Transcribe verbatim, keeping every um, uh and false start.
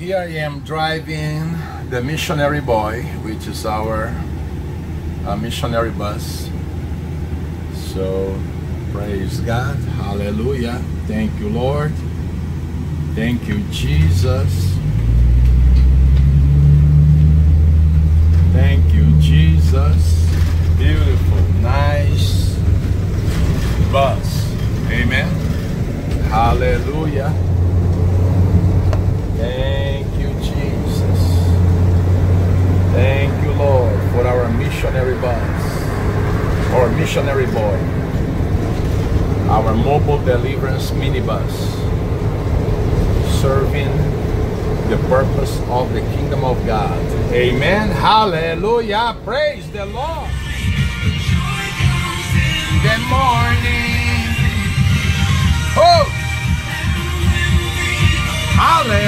here I am driving the missionary boy, which is our uh, missionary bus. So praise God, hallelujah. Thank you, Lord. Thank you, Jesus. Thank you, Jesus. Beautiful, nice bus. Amen. Hallelujah. Thank you, Jesus. Thank you, Lord, for our missionary bus, or missionary boy, our mobile deliverance minibus, serving the purpose of the kingdom of God. Amen. Hallelujah. Praise the Lord. Good morning. Oh! Hallelujah.